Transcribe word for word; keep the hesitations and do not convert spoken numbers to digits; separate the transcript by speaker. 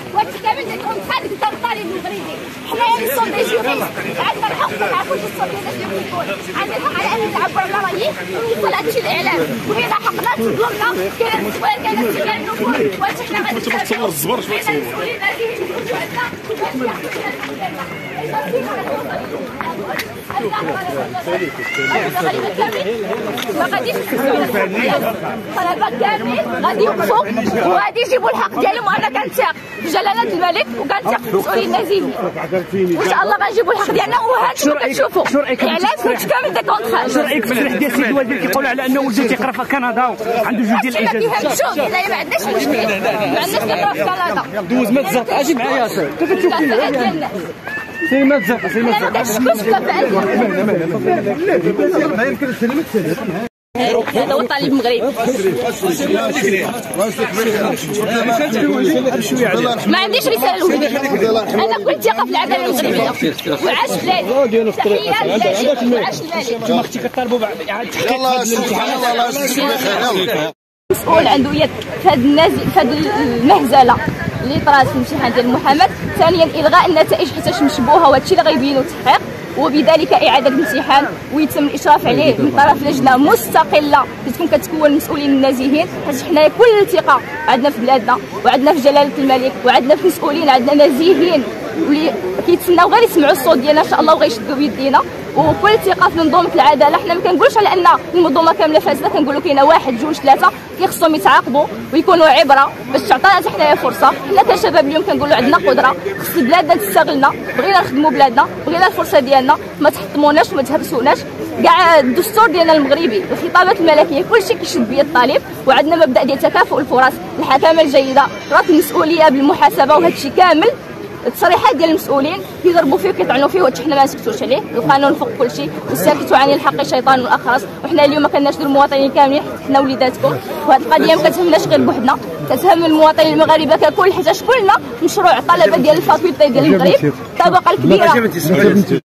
Speaker 1: وهادشي كامل اللي كون خارج انت الطالب المغربي. حنايا لي صوت دي جوريست عندنا الحق ما نعرفوش الصوت ديالنا شنو كيكون، عندنا الحق على ان نعبر على رايي ونوصل هادشي للاعلام، وهنا حقنا تظلمنا كاين التصوير كاين استغلال النفوذ، وهادشي حنا غادي نتابعو. حنا المسؤولين هذه ما غاديش الطلبه كاملين غادي يوقفوا وغادي يجيبوا الحق ديالهم، وانا كنثق في جلاله الملك وكنثق في المسؤولين النازيين وان شاء الله غنجيبوا الحق ديالنا. وهادشي اللي كتشوفوا الاعلام كنت كامل دي كونطرا.
Speaker 2: شنو رايك في التصريح ديال السيد الوزير كيقولوا على انه ولد تيقرا في كندا وعنده جوج ديال الاجازات؟
Speaker 1: ما كيفهمش، حنايا ما عندناش مشكل، ما عندناش كيقراو في كندا.
Speaker 2: دوز ما تزرق اجي معايا ياسر كيف تشوف فيها سي ما تزرق سي ما تزرق
Speaker 1: ما كنشكوش في
Speaker 2: ما يمكن تسلمك تسلم.
Speaker 1: هذا هو الطالب المغربي. ما عنديش رساله لولدي، انا كل ثقه في العداله المغربيه وعاش بلادي. تحيه لبلادي وعاش الملك.
Speaker 2: انتم اختي كطالبوا اعاده تحقيق
Speaker 1: مسؤول عنده يد في هذا في هذه المهزله اللي طرات في الامتحان ديال المحاماه. ثانيا الغاء النتائج حيت مشبوهه، وهذا الشيء اللي غيبينوا التحقيق، وبذلك اعاده الامتحان ويتم الاشراف عليه من طرف لجنه مستقله تكون كتكون المسؤولين النزيهين، حيت حنايا كل ثقه عندنا في بلادنا وعندنا في جلاله الملك وعندنا في مسؤولين عندنا نزيهين واللي كيتسناو غير يسمعوا الصوت ديالنا ان شاء الله وغيشدوا بيدينا. وكل ثقه في منظومه العداله. حنا ما كنقولوش على ان المنظومه كامله فاسده، كنقولوا كاينه واحد جوج ثلاثه كيخصهم يتعاقبوا ويكونوا عبره باش تعطينا حتى حنايا فرصه. حنا كشباب اليوم كنقولوا عندنا قدره، خص بلادنا تستغلنا، بغينا نخدموا بلادنا، بغينا الفرصه ديالنا، ما تحطموناش وما تهبسوناش. كاع الدستور ديالنا المغربي الخطابات الملكيه كلشي كيشد بيد الطالب، وعندنا مبدا ديال تكافؤ الفرص، الحكامه الجيده، ربط المسؤوليه بالمحاسبه، وهذا الشيء كامل التصريحات ديال المسؤولين كيضربوا فيه وكيطعنوا فيه، وهادشي حنا ما نسكتوش عليه. القانون فوق كلشي، والساكت عن الحق شيطان واخرس. وحنا اليوم ما كناشدوا المواطنين كاملين، حنا وليداتكم، وهاد القضيه ما كتهمناش غير بوحدنا، كتهم المواطنين المغاربه ككل، حيت كلنا مشروع الطلبه ديال الفاكولتي ديال المغرب الطبقه الكبيره.